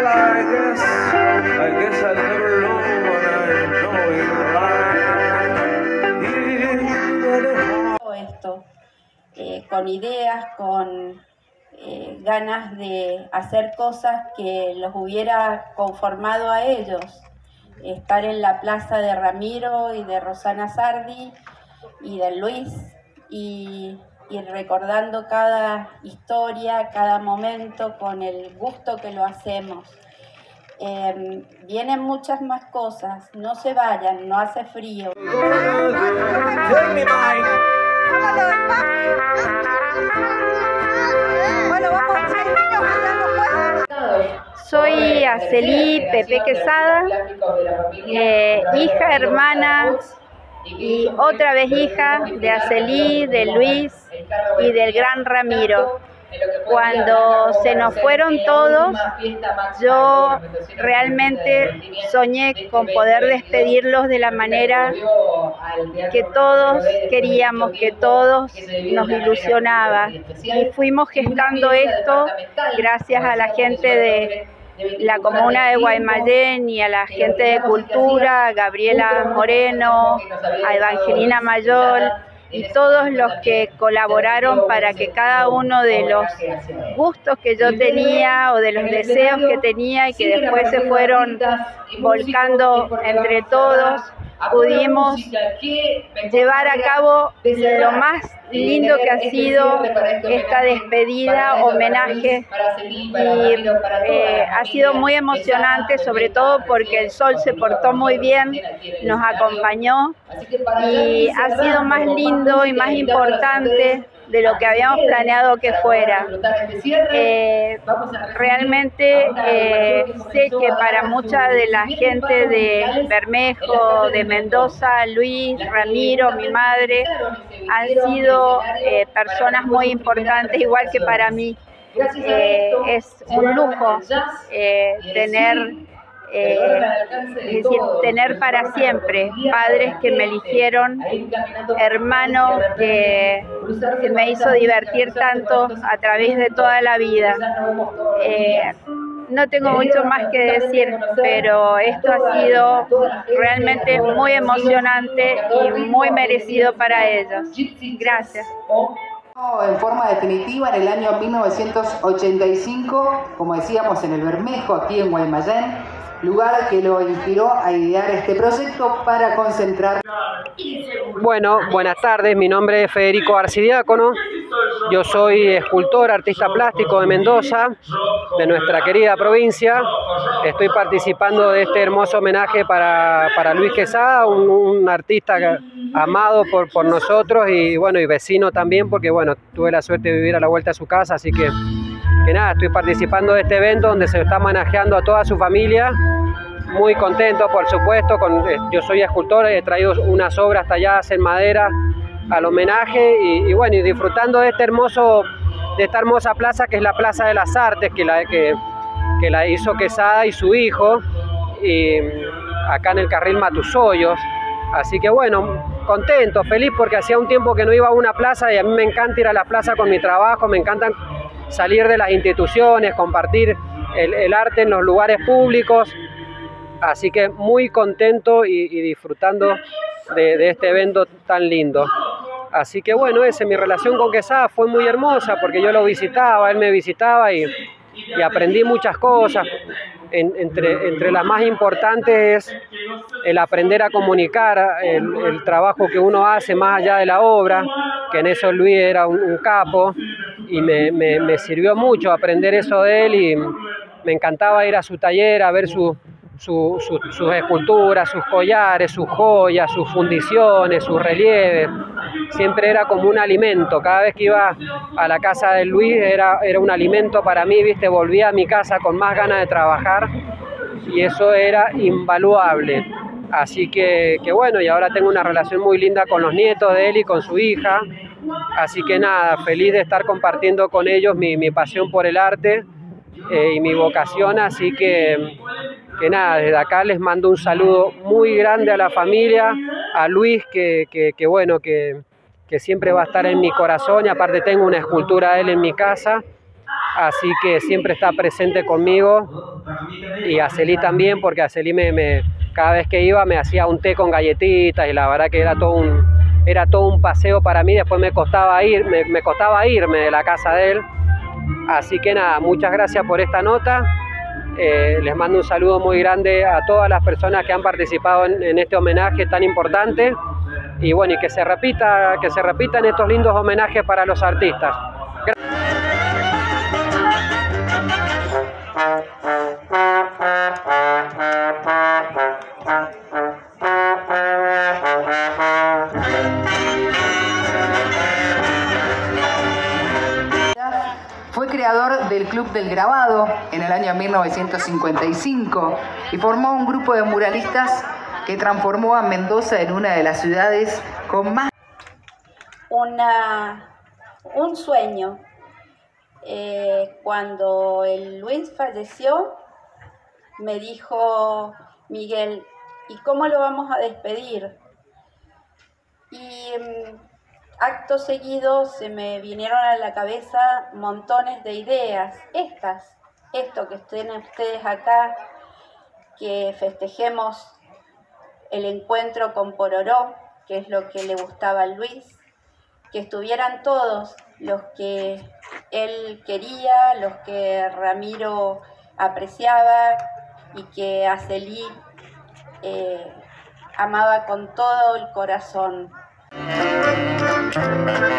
Esto, con ideas, con ganas de hacer cosas que los hubiera conformado a ellos. Estar en la plaza de Ramiro y de Rosana Sardi y de Luis y recordando cada historia, cada momento con el gusto que lo hacemos. Vienen muchas más cosas, no se vayan, no hace frío. Soy Acelí Pepe Quesada, hija, hermana y otra vez hija de Acelí, de Luis y del gran Ramiro. Cuando se nos fueron todos, yo realmente soñé con poder despedirlos de la manera que todos queríamos, que todos nos ilusionaba. Y fuimos gestando esto gracias a la gente de la comuna de Guaymallén y a la gente de cultura, a Gabriela Moreno, a Evangelina Mayol, y todos los que colaboraron para que cada uno de los gustos que yo tenía o de los deseos que tenía y que después se fueron volcando entre todos, pudimos llevar a cabo lo más lindo que ha sido esta despedida, homenaje, y ha sido muy emocionante, sobre todo porque el sol se portó muy bien, nos acompañó y ha sido más lindo y más importante de lo que habíamos planeado que fuera. Realmente sé que para mucha de la gente de Bermejo, de Mendoza, Luis, Ramiro, mi madre, han sido personas muy importantes, igual que para mí. Es un lujo tener para siempre padres que me eligieron, hermano que me hizo divertir tanto a través de toda la vida. No tengo mucho más que decir, pero esto ha sido realmente muy emocionante y muy merecido para ellos. Gracias. En forma definitiva en el año 1985, como decíamos, en el Bermejo, aquí en Guaymallén, lugar que lo inspiró a idear este proyecto para concentrar. Bueno, buenas tardes, mi nombre es Federico Arcidiácono, yo soy escultor, artista plástico de Mendoza, de nuestra querida provincia. Estoy participando de este hermoso homenaje para Luis Quesada, un artista amado por nosotros y bueno, y vecino también, porque bueno, tuve la suerte de vivir a la vuelta de su casa, así que nada, estoy participando de este evento donde se está homenajeando a toda su familia. Muy contento, por supuesto, yo soy escultor, he traído unas obras talladas en madera al homenaje y bueno, y disfrutando de esta hermosa plaza que es la Plaza de las Artes, que la hizo Quesada y su hijo, y acá en el carril Matusoyos. Así que bueno, contento, feliz, porque hacía un tiempo que no iba a una plaza y a mí me encanta ir a la plaza con mi trabajo, me encantan salir de las instituciones, compartir el arte en los lugares públicos. Así que muy contento y disfrutando de este evento tan lindo. Así que bueno, mi relación con Quesada fue muy hermosa porque yo lo visitaba, él me visitaba y aprendí muchas cosas. Entre las más importantes es el aprender a comunicar, el trabajo que uno hace más allá de la obra, que en eso Luis era un capo y me sirvió mucho aprender eso de él y me encantaba ir a su taller a ver sus esculturas, sus collares, sus joyas, sus fundiciones, sus relieves. Siempre era como un alimento. Cada vez que iba a la casa de Luis era un alimento para mí, ¿viste? Volvía a mi casa con más ganas de trabajar y eso era invaluable. Así que bueno, y ahora tengo una relación muy linda con los nietos de él y con su hija. Así que nada, feliz de estar compartiendo con ellos mi pasión por el arte y mi vocación. Así que nada, desde acá les mando un saludo muy grande a la familia, a Luis, que bueno, que siempre va a estar en mi corazón, y aparte tengo una escultura de él en mi casa, así que siempre está presente conmigo, y Acely también, porque Acely cada vez que iba me hacía un té con galletitas, y la verdad que era todo un paseo para mí. Después me costaba irme de la casa de él. Así que nada, muchas gracias por esta nota. Les mando un saludo muy grande a todas las personas que han participado en este homenaje tan importante, y bueno, y que se repitan estos lindos homenajes para los artistas. Fue creador del Club del Grabado en el año 1955 y formó un grupo de muralistas que transformó a Mendoza en una de las ciudades con más... Un sueño. Cuando el Luis falleció, me dijo Miguel, ¿y cómo lo vamos a despedir? Y acto seguido se me vinieron a la cabeza montones de ideas. Esto que estén ustedes acá, que festejemos el encuentro con Pororó, que es lo que le gustaba a Luis, que estuvieran todos los que él quería, los que Ramiro apreciaba y que Acely amaba con todo el corazón.